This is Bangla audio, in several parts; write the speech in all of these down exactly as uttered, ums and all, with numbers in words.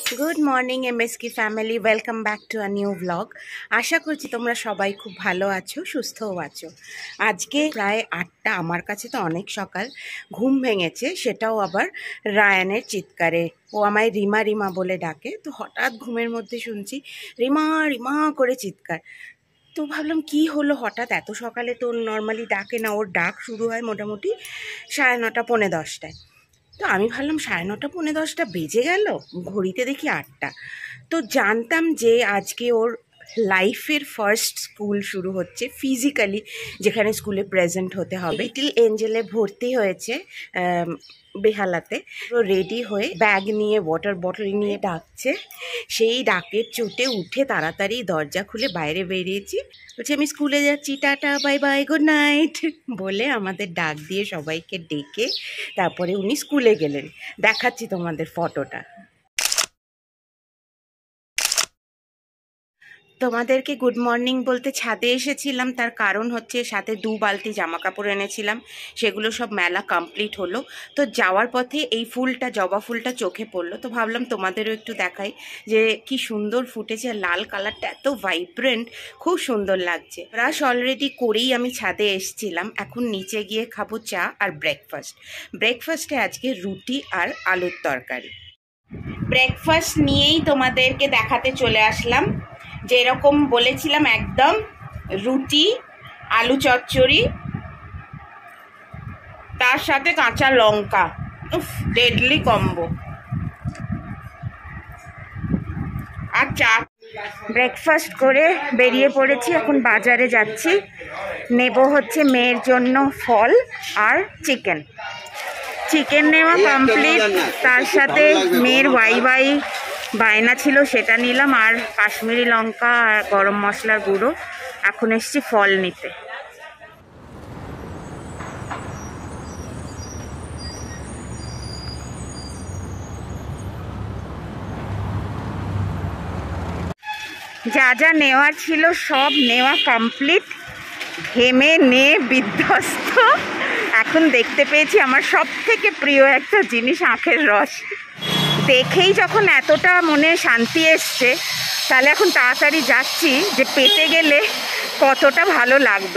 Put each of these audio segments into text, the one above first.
গুড মর্নিং এমএসকি family, welcome back to a new blog. আশা করছি তোমরা সবাই খুব ভালো আছো, সুস্থও আছো। আজকে প্রায় আটটা, আমার কাছে তো অনেক সকাল। ঘুম ভেঙেছে, সেটাও আবার রায়ানের চিৎকারে। ও আমায় রিমা রিমা বলে ডাকে, তো হঠাৎ ঘুমের মধ্যে শুনছি রিমা রিমা করে চিৎকার। তো ভাবলাম কি হলো হঠাৎ এত সকালে, তো নর্মালি ডাকে না, ওর ডাক শুরু হয় মোটামুটি সাড়ে নটা পৌনে দশটায়। তো আমি ভাবলাম সাড়ে নটা পৌনে দশটা বেজে গেল, ঘড়িতে দেখি আটটা। তো জানতাম যে আজকে ওর লাইফের ফার্স্ট স্কুল শুরু হচ্ছে ফিজিক্যালি, যেখানে স্কুলে প্রেজেন্ট হতে হবে। লিটল এঞ্জেলে ভর্তি হয়েছে বেহালাতে। তো রেডি হয়ে ব্যাগ নিয়ে ওয়াটার বটল নিয়ে ডাকছে। সেই ডাকের চোটে উঠে তাড়াতাড়ি দরজা খুলে বাইরে বেরিয়েছি। বলছি আমি স্কুলে যাচ্ছি, tata bye bye good night বলে আমাদের ডাক দিয়ে সবাইকে ডেকে তারপরে উনি স্কুলে গেলেন। দেখাচ্ছি তোমাদের ফটোটা। তোমাদেরকে গুড মর্নিং বলতে ছাদে এসেছিলাম, তার কারণ হচ্ছে সাথে দু বালতি জামা কাপড় এনেছিলাম, সেগুলো সব মেলা কমপ্লিট হলো। তো যাওয়ার পথে এই ফুলটা, জবা ফুলটা চোখে পড়লো, তো ভাবলাম তোমাদেরও একটু দেখাই যে কি সুন্দর ফুটেছে। লাল কালারটা এত ভাইব্রেন্ট, খুব সুন্দর লাগছে। ব্রাশ অলরেডি করেই আমি ছাদে এসেছিলাম, এখন নিচে গিয়ে খাবো চা আর ব্রেকফাস্ট। ব্রেকফাস্টে আজকে রুটি আর আলুর তরকারি। ব্রেকফাস্ট নিয়েই তোমাদেরকে দেখাতে চলে আসলাম। যেরকম বলেছিলাম একদম, রুটি, আলু চচ্চড়ি, তার সাথে কাঁচা লঙ্কা। উফ, ডেডলি কম্বো। আর চা। ব্রেকফাস্ট করে বেরিয়ে পড়েছি, এখন বাজারে যাচ্ছি। নেব হচ্ছে মেয়ের জন্য ফল আর চিকেন। চিকেন নেওয়া কমপ্লিট, তার সাথে মেয়ের ওয়াই ওয়াই বায়না ছিল সেটা নিলাম, আর কাশ্মীরি লঙ্কা আর গরম মশলার গুঁড়ো। এখন এসছি ফল নিতে। যা যা নেওয়ার ছিল সব নেওয়া কমপ্লিট। ঘেমে নে বিধ্বস্ত। এখন দেখতে পেয়েছি আমার সব থেকে প্রিয় একটা জিনিস, আখের রস। দেখেই যখন এতটা মনে শান্তি এসছে, তাহলে এখন তাড়াতাড়ি যাচ্ছি যে পেটে গেলে কতটা ভালো লাগবে।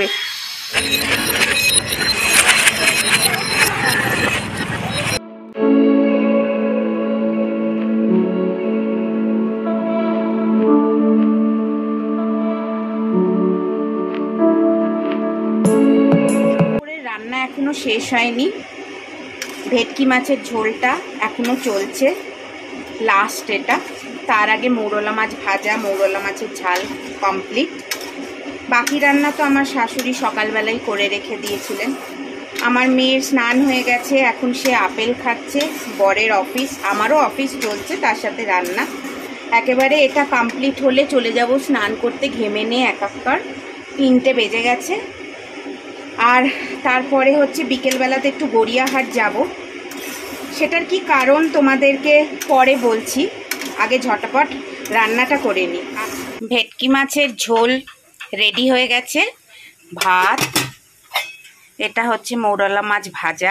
রান্না এখনো শেষ হয়নি, ভেটকি মাছের ঝোলটা এখনো চলছে, লাস্ট এটা। তার আগে মৌরলা মাছ ভাজা, মৌরলা মাছের ঝাল কমপ্লিট। বাকি রান্না তো আমার শাশুড়ি সকালবেলায় করে রেখে দিয়েছিলেন। আমার মেয়ের স্নান হয়ে গেছে, এখন সে আপেল খাচ্ছে। বরের অফিস, আমারও অফিস চলছে, তার সাথে রান্না। একেবারে এটা কমপ্লিট হলে চলে যাব স্নান করতে, ঘেমে নিয়ে একাকার। তিনটে বেজে গেছে। আর তারপরে হচ্ছে বিকেলবেলাতে একটু গড়িয়াহাট যাব। সেটার কি কারণ তোমাদেরকে পরে বলছি, আগে ঝটাপট রান্নাটা করে নিই। ভেটকি মাছের ঝোল রেডি হয়ে গেছে, ভাত, এটা হচ্ছে মৌরলা মাছ ভাজা,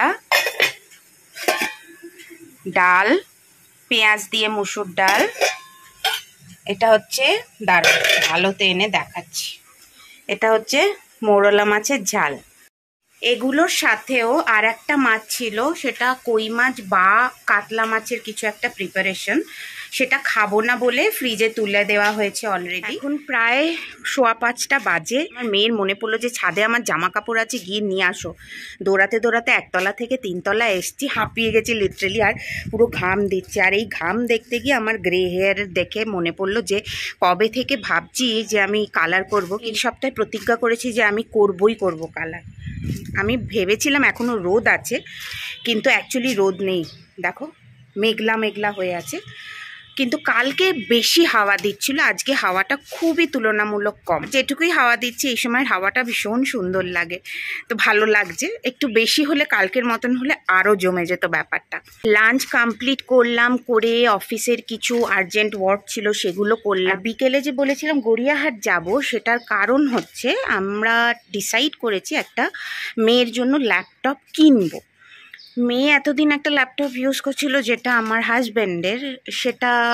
ডাল, পেঁয়াজ দিয়ে মুসুর ডাল, এটা হচ্ছে দাঁড়া ভালোতে এনে দেখাচ্ছি, এটা হচ্ছে মৌরলা মাছের ঝাল। এগুলোর সাথেও আর একটা মাছ ছিল, সেটা কই মাছ বা কাতলা মাছের কিছু একটা প্রিপারেশন। সেটা খাবো না বলে ফ্রিজে তুলে দেওয়া হয়েছে অলরেডি। এখন প্রায় সোয়া পাঁচটা বাজে। আমার মেয়ের মনে পড়লো যে ছাদে আমার জামা কাপড় আছে, গিয়ে নিয়ে আসো। দৌড়াতে দৌড়াতে একতলা থেকে তিনতলা এসছি, হাঁপিয়ে গেছি লিটারেলি, আর পুরো ঘাম দিচ্ছে। আর এই ঘাম দেখতে গিয়ে আমার গ্রে হেয়ার দেখে মনে পড়লো যে কবে থেকে ভাবছি যে আমি কালার করব। এই সপ্তাহে প্রতিজ্ঞা করেছি যে আমি করবই করব কালার। আমি ভেবেছিলাম এখনও রোদ আছে, কিন্তু অ্যাকচুয়ালি রোদ নেই। দেখো মেঘলা মেঘলা হয়ে আছে, কিন্তু কালকে বেশি হাওয়া দিচ্ছিল, আজকে হাওয়াটা খুবই তুলনামূলক কম। যেটুকুই হাওয়া দিচ্ছে এই সময়ের হাওয়াটা ভীষণ সুন্দর লাগে, তো ভালো লাগছে। একটু বেশি হলে, কালকের মতন হলে আরও জমে যেত ব্যাপারটা। লাঞ্চ কমপ্লিট করলাম, করে অফিসের কিছু আর্জেন্ট ওয়ার্ক ছিল সেগুলো করলাম। বিকেলে যে বলেছিলাম গড়িয়াহাট যাব, সেটার কারণ হচ্ছে আমরা ডিসাইড করেছি একটা মেয়ের জন্য ল্যাপটপ কিনবো। মেয়ে এতদিন একটা ল্যাপটপ ইউজ করছিল যেটা আমার হাজব্যান্ডের, সেটা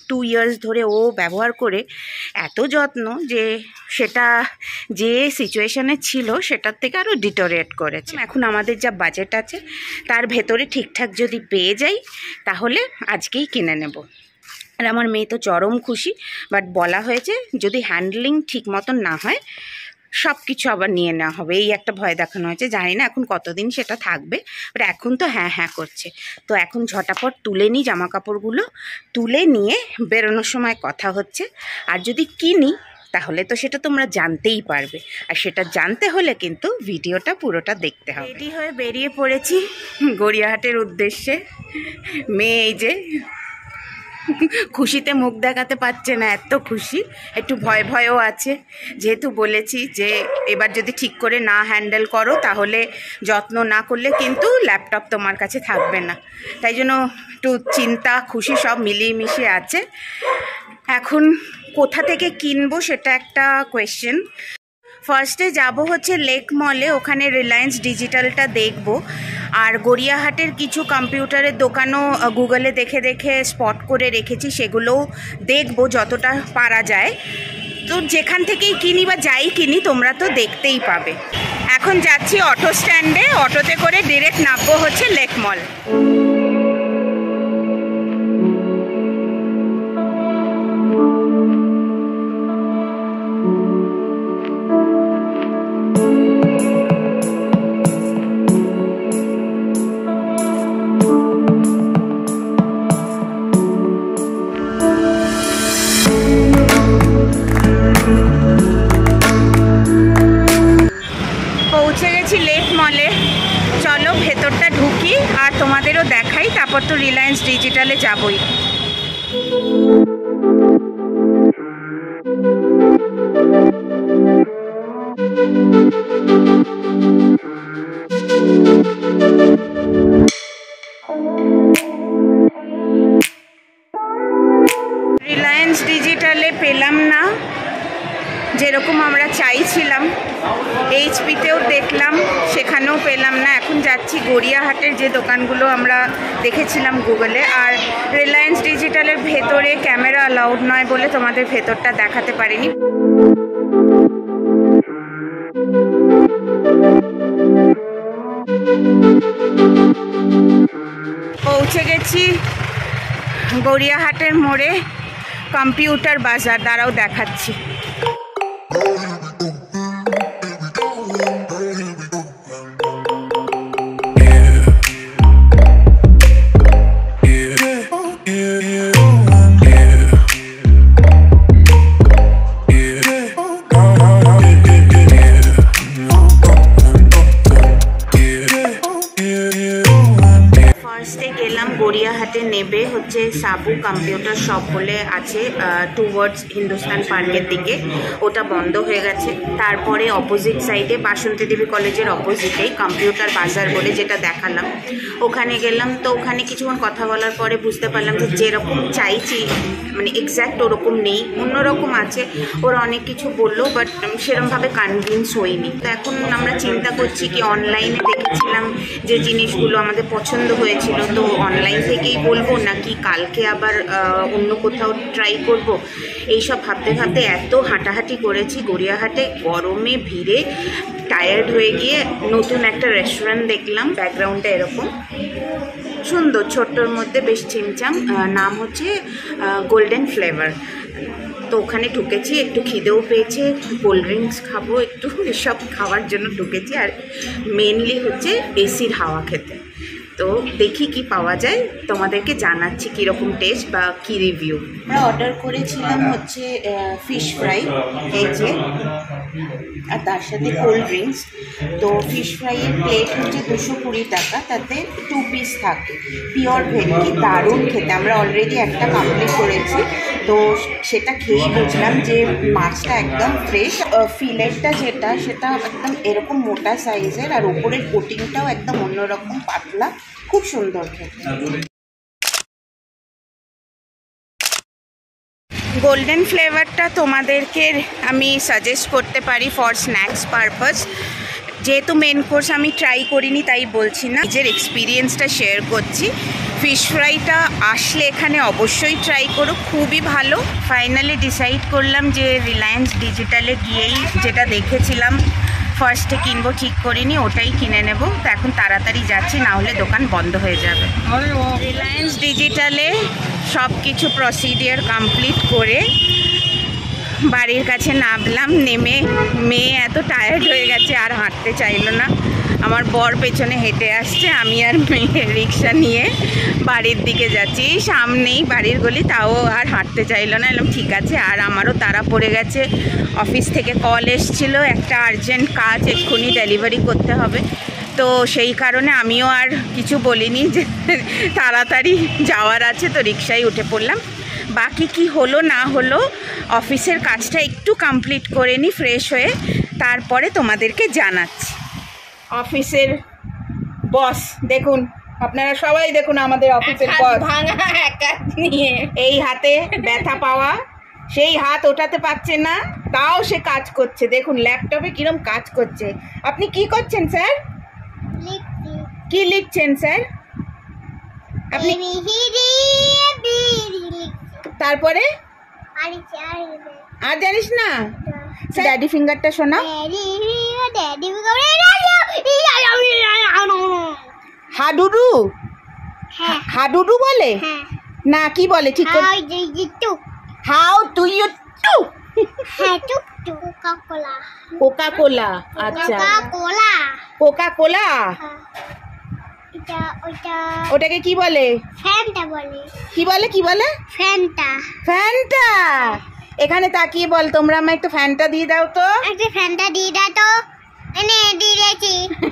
টু ইয়ার্স ধরে ও ব্যবহার করে এত যত্ন যে সেটা যে সিচুয়েশানে ছিল সেটার থেকে আরও ডিটোরিয়েট করেছে। এখন আমাদের যা বাজেট আছে তার ভেতরে ঠিকঠাক যদি পেয়ে যাই তাহলে আজকেই কিনে নেব। আর আমার মেয়ে তো চরম খুশি, বাট বলা হয়েছে যদি হ্যান্ডলিং ঠিক মতন না হয় সব কিছু আবার নিয়ে নেওয়া হবে, এই একটা ভয় দেখানো হয়েছে। জানি না এখন কতদিন সেটা থাকবে, বাট এখন তো হ্যাঁ হ্যাঁ করছে। তো এখন ঝটাপট তুলে নিই জামা কাপড়গুলো, তুলে নিয়ে বেরোনোর সময় কথা হচ্ছে। আর যদি কিনি তাহলে তো সেটা তোমরা জানতেই পারবে, আর সেটা জানতে হলে কিন্তু ভিডিওটা পুরোটা দেখতে হবে। রেডি হয়ে বেরিয়ে পড়েছি গড়িয়াহাটের উদ্দেশ্যে। মেয়ে এই যে খুশিতে মুখ দেখাতে পারছে না, এত খুশি, একটু ভয় ভয়ও আছে। যেহেতু বলেছি যে এবার যদি ঠিক করে না হ্যান্ডেল করো তাহলে যত্ন না করলে কিন্তু ল্যাপটপ তোমার কাছে থাকবে না, তাই জন্য একটু চিন্তা খুশি সব মিলিয়ে মিশিয়ে আছে। এখন কোথা থেকে কিনবো সেটা একটা কোয়েশ্চেন। ফার্স্টে যাব হচ্ছে লেক মলে, ওখানে রিলায়েন্স ডিজিটালটা দেখব। আর গড়িয়াহাটের কিছু কম্পিউটারের দোকানও গুগলে দেখে দেখে স্পট করে রেখেছি, সেগুলোও দেখব যতটা পারা যায়। তো যেখান থেকেই কিনি বা যাই কিনি তোমরা তো দেখতেই পাবে। এখন যাচ্ছি অটো স্ট্যান্ডে, অটোতে করে ডিরেক্ট নামবো হচ্ছে লেক মল। পৌঁছে গেছি লেক মলে, চলো ভেতরটা ঢুকি আর তোমাদেরও দেখাই, তারপর তো রিলায়েন্স ডিজিটালে যাবই। রিলায়েন্স ডিজিটালে পেলাম না যেরকম আমরা চাইছিলাম, এইচপিতেও দেখলাম সেখানেও পেলাম না। এখন যাচ্ছি গড়িয়াহাটের যে দোকানগুলো আমরা দেখেছিলাম গুগলে। আর রিলায়েন্স ডিজিটালের ভেতরে ক্যামেরা অ্যালাউড নয় বলে তোমাদের ভেতরটা দেখাতে পারিনি। পৌঁছে গেছি গড়িয়াহাটের মোড়ে কম্পিউটার বাজার, দ্বারাও দেখাচ্ছি। গড়িয়াহাটে নেবে হচ্ছে সাবু কম্পিউটার শপ বলে আছে টুয়ার্ডস হিন্দুস্তান পার্কের দিকে, ওটা বন্ধ হয়ে গেছে। তারপরে অপোজিট সাইডে বাসন্তী দেবী কলেজের অপোজিটেই কম্পিউটার বাজার বলে যেটা দেখালাম, ওখানে গেলাম। তো ওখানে কিছুক্ষণ কথা বলার পরে বুঝতে পারলাম যে যেরকম চাইছি মানে এক্স্যাক্ট ওরকম নেই, অন্যরকম আছে। ওরা অনেক কিছু বললো, বাট সেরকমভাবে কনভিন্স হইনি। তো এখন আমরা চিন্তা করছি কি অনলাইনে দেখেছিলাম যে জিনিসগুলো আমাদের পছন্দ হয়েছিল, তো অনলাইন থেকেই বলবো নাকি কালকে আবার অন্য কোথাও ট্রাই করব। এইসব ভাবতে ভাবতে এত হাঁটাহাঁটি করেছি গড়িয়াহাটে, গরমে ভিড়ে টায়ার্ড হয়ে গিয়ে নতুন একটা রেস্টুরেন্ট দেখলাম, ব্যাকগ্রাউন্ডটা এরকম সুন্দর, ছোট্টর মধ্যে বেশ চিমচাম, নাম হচ্ছে গোল্ডেন ফ্লেভার। তো ওখানে ঢুকেছি, একটু খিদেও পেয়েছে, কোল্ড ড্রিঙ্কস খাবো একটু, এসব খাওয়ার জন্য ঢুকেছি। আর মেনলি হচ্ছে এসির হাওয়া খেতে। তো দেখি কি পাওয়া যায়, তোমাদেরকে জানাচ্ছি কীরকম টেস্ট বা কী রিভিউ। আমরা অর্ডার করেছিলাম হচ্ছে ফিশ ফ্রাই, এই যে, আর তার সাথে কোল্ড ড্রিঙ্কস। তো ফিশ ফ্রাইয়ের প্লেট হচ্ছে দুশো কুড়ি টাকা, তাতে টু পিস থাকে, পিওর ভেটকি, দারুণ খেতে। আমরা অলরেডি একটা কমপ্লিট করেছি, তো সেটা খেয়েই বুঝলাম যে মাছটা একদম ফ্রেশ। ফিলেটটা যেটা সেটা একদম এরকম মোটা সাইজের, আর ওপরের কোটিংটাও একদম অন্যরকম পাতলা, খুব সুন্দর খেতে। গোল্ডেন ফ্লেভারটা তোমাদেরকে আমি সাজেস্ট করতে পারি ফর স্ন্যাক্স পারপাস। যেহেতু মেন কোর্স আমি ট্রাই করিনি তাই বলছি না, নিজের এক্সপিরিয়েন্সটা শেয়ার করছি। ফিশ ফ্রাইটা আসলে এখানে অবশ্যই ট্রাই করো, খুবই ভালো। ফাইনালি ডিসাইড করলাম যে রিলায়েন্স ডিজিটালে গিয়েই যেটা দেখেছিলাম ফার্স্টে কিনবো, ঠিক করিনি, ওটাই কিনে নেব। তো এখন তাড়াতাড়ি যাচ্ছি, না হলে দোকান বন্ধ হয়ে যাবে। রিলায়েন্স ডিজিটালে সব কিছু প্রসিডিওর কমপ্লিট করে বাড়ির কাছে নামলাম। নেমে মেয়ে এত টায়ার্ড হয়ে গেছে আর হাঁটতে চাইলো না। আমার বর পেছনে হেঁটে আসছে, আমি আর মেয়ে রিক্সা নিয়ে বাড়ির দিকে যাচ্ছি। এই সামনেই বাড়ির গলি, তাও আর হাঁটতে চাইলো না। এলাম ঠিক আছে। আর আমারও তাড়া পড়ে গেছে, অফিস থেকে কল এসছিল, একটা আর্জেন্ট কাজ এক্ষুনি ডেলিভারি করতে হবে। তো সেই কারণে আমিও আর কিছু বলিনি, যে তাড়াতাড়ি যাওয়ার আছে, তো রিক্সায় উঠে পড়লাম। বাকি কি হলো না হলো অফিসের কাজটা একটু কমপ্লিট করে নিই ফ্রেশ হয়ে, তারপরে তোমাদেরকে জানাচ্ছি। অফিসের বস দেখুন, আপনারা সবাই দেখুন আমাদের অফিসের বস ভাঙা নিয়ে, এই হাতে ব্যথা পাওয়া, সেই হাত ওঠাতে পারছে না, তাও সে কাজ করছে। দেখুন ল্যাপটপে কিরম কাজ করছে। আপনি কি করছেন স্যার? কি লিখছেন স্যার আপনি? তারপরে আর জানিস না? ড্যাডি ফিঙ্গারটা শোনা। হাডুডু, হাডুডু বলে না, কি বলে ঠিক করে? How to you to Coca Cola. আচ্ছা কোকা কোলা, ওটাকে কি বলে? ফ্যান্টা বলে। কি বলে কি বলে? ফ্যান্টা। ফ্যান্টা, এখানে তাকিয়ে বল, তোমরা আমায় একটু ফ্যান্টা দিয়ে দাও তো। একটা ফ্যান্টা দিয়ে দাও তো। এনে দিয়ে দিয়েছি।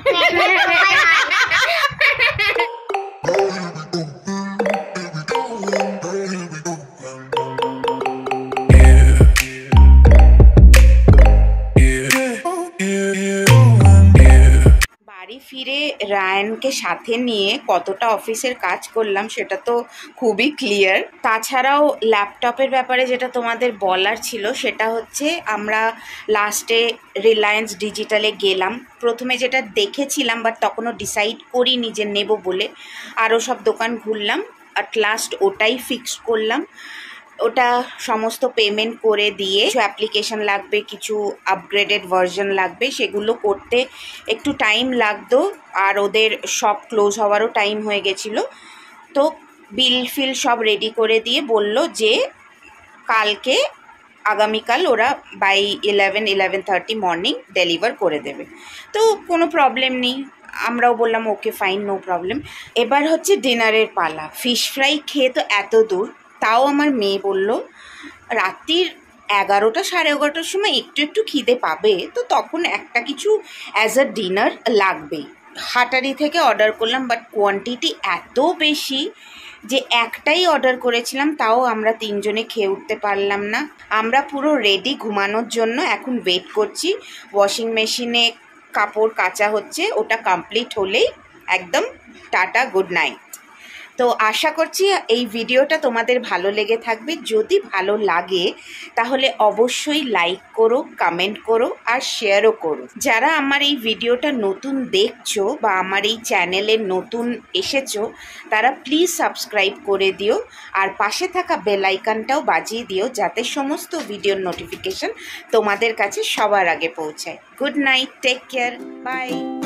বাড়ি ফিরে রায়ানকে সাথে নিয়ে কতটা অফিসের কাজ করলাম সেটা তো খুবই ক্লিয়ার। তাছাড়াও ল্যাপটপের ব্যাপারে যেটা তোমাদের বলার ছিল সেটা হচ্ছে, আমরা লাস্টে রিলায়েন্স ডিজিটালে গেলাম। প্রথমে যেটা দেখেছিলাম বাট তখনও ডিসাইড করিনি যে নেব বলে, আরও সব দোকান ঘুরলাম, অ্যাট লাস্ট ওটাই ফিক্স করলাম। ওটা সমস্ত পেমেন্ট করে দিয়ে কিছু অ্যাপ্লিকেশন লাগবে, কিছু আপগ্রেডেড ভার্সন লাগবে, সেগুলো করতে একটু টাইম লাগতো। আর ওদের শপ ক্লোজ হওয়ারও টাইম হয়ে গেছিলো। তো বিল ফিল সব রেডি করে দিয়ে বলল যে কালকে আগামীকাল ওরা by eleven eleven thirty morning deliver করে দেবে। তো কোনো প্রবলেম নেই, আমরাও বললাম ওকে ফাইন, নো প্রবলেম। এবার হচ্ছে ডিনারের পালা। ফিশ ফ্রাই খেয়ে তো এত দূর, তাও আমার মেয়ে বলল রাত্রির এগারোটা সাড়ে এগারোটার সময় একটু একটু খিদে পাবে, তো তখন একটা কিছু অ্যাজ আ ডিনার লাগবেই। হাটারি থেকে অর্ডার করলাম, বাট কোয়ান্টিটি এত বেশি যে একটাই অর্ডার করেছিলাম, তাও আমরা তিনজনে খেয়ে উঠতে পারলাম না। আমরা পুরো রেডি ঘুমানোর জন্য, এখন ওয়েট করছি। ওয়াশিং মেশিনে কাপড় কাচা হচ্ছে, ওটা কমপ্লিট হলেই একদম টাটা, গুড নাইট। তো আশা করছি এই ভিডিওটা তোমাদের ভালো লেগে থাকবে। যদি ভালো লাগে তাহলে অবশ্যই লাইক করো, কমেন্ট করো আর শেয়ারও করো। যারা আমার এই ভিডিওটা নতুন দেখছো বা আমার এই চ্যানেলে নতুন এসেছো, তারা প্লিজ সাবস্ক্রাইব করে দিও আর পাশে থাকা বেল আইকনটাও বাজিয়ে দিও, যাতে সমস্ত ভিডিওর নোটিফিকেশন তোমাদের কাছে সবার আগে পৌঁছায়। Good night, take care, by.